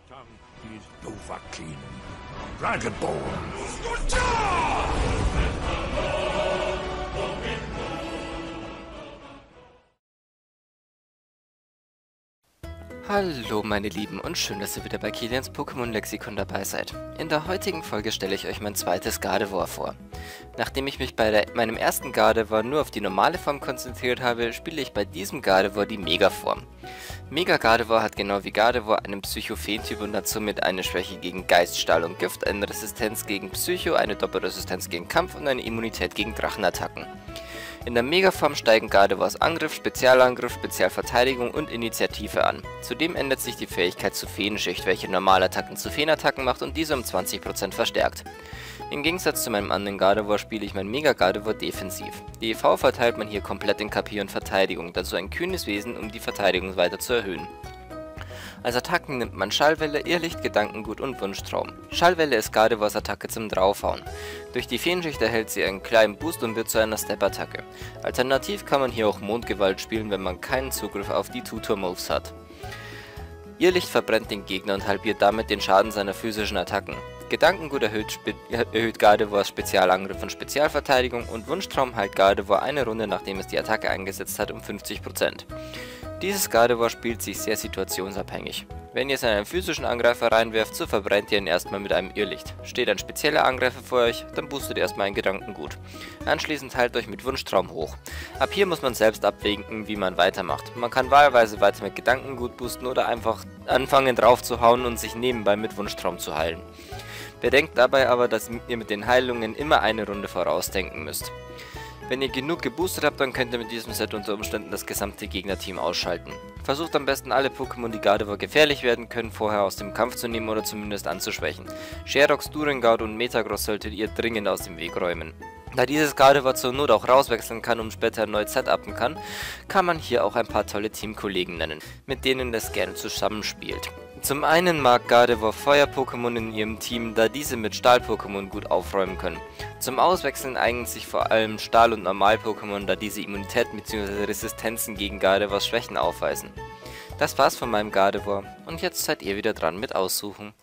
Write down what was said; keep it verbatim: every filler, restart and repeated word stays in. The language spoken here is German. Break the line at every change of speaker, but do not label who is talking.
tongue is Dovahkiin, Dragonborn.
Hallo meine Lieben und schön, dass ihr wieder bei Kilians Pokémon Lexikon dabei seid. In der heutigen Folge stelle ich euch mein zweites Gardevoir vor. Nachdem ich mich bei der, meinem ersten Gardevoir nur auf die normale Form konzentriert habe, spiele ich bei diesem Gardevoir die Mega-Form. Mega Gardevoir hat genau wie Gardevoir einen Psycho-Feen-Typ und hat somit eine Schwäche gegen Geist, Stahl und Gift, eine Resistenz gegen Psycho, eine Doppelresistenz gegen Kampf und eine Immunität gegen Drachenattacken. In der Megaform steigen Gardevoirs Angriff, Spezialangriff, Spezialverteidigung und Initiative an. Zudem ändert sich die Fähigkeit zu Feenschicht, welche Normalattacken zu Feenattacken macht und diese um zwanzig Prozent verstärkt. Im Gegensatz zu meinem anderen Gardevoir spiele ich mein Mega Gardevoir defensiv. Die E V verteilt man hier komplett in K P und Verteidigung, dazu ein kühnes Wesen, um die Verteidigung weiter zu erhöhen. Als Attacken nimmt man Schallwelle, Irrlicht, Gedankengut und Wunschtraum. Schallwelle ist Gardevoirs Attacke zum Draufhauen. Durch die Feenschicht erhält sie einen kleinen Boost und wird zu einer Step-Attacke. Alternativ kann man hier auch Mondgewalt spielen, wenn man keinen Zugriff auf die Tutor-Moves hat. Irrlicht verbrennt den Gegner und halbiert damit den Schaden seiner physischen Attacken. Gedankengut erhöht, Spe erhöht Gardevoirs Spezialangriff und Spezialverteidigung und Wunschtraum heilt Gardevoir eine Runde, nachdem es die Attacke eingesetzt hat, um fünfzig Prozent. Dieses Gardevoir spielt sich sehr situationsabhängig. Wenn ihr es in einen physischen Angreifer reinwerft, so verbrennt ihr ihn erstmal mit einem Irrlicht. Steht ein spezieller Angreifer vor euch, dann boostet ihr erstmal ein Gedankengut. Anschließend heilt euch mit Wunschtraum hoch. Ab hier muss man selbst abwägen, wie man weitermacht. Man kann wahlweise weiter mit Gedankengut boosten oder einfach anfangen drauf zu hauen und sich nebenbei mit Wunschtraum zu heilen. Bedenkt dabei aber, dass ihr mit den Heilungen immer eine Runde vorausdenken müsst. Wenn ihr genug geboostet habt, dann könnt ihr mit diesem Set unter Umständen das gesamte Gegnerteam ausschalten. Versucht am besten alle Pokémon, die Gardevoir gefährlich werden können, vorher aus dem Kampf zu nehmen oder zumindest anzuschwächen. Sherox, Durengard und Metagross solltet ihr dringend aus dem Weg räumen. Da dieses Gardevoir zur Not auch rauswechseln kann und später erneut setupen kann, kann man hier auch ein paar tolle Teamkollegen nennen, mit denen es gerne zusammenspielt. Zum einen mag Gardevoir Feuer-Pokémon in ihrem Team, da diese mit Stahl-Pokémon gut aufräumen können. Zum Auswechseln eignen sich vor allem Stahl- und Normal-Pokémon, da diese Immunitäten bzw. Resistenzen gegen Gardevoirs Schwächen aufweisen. Das war's von meinem Gardevoir und jetzt seid ihr wieder dran mit Aussuchen.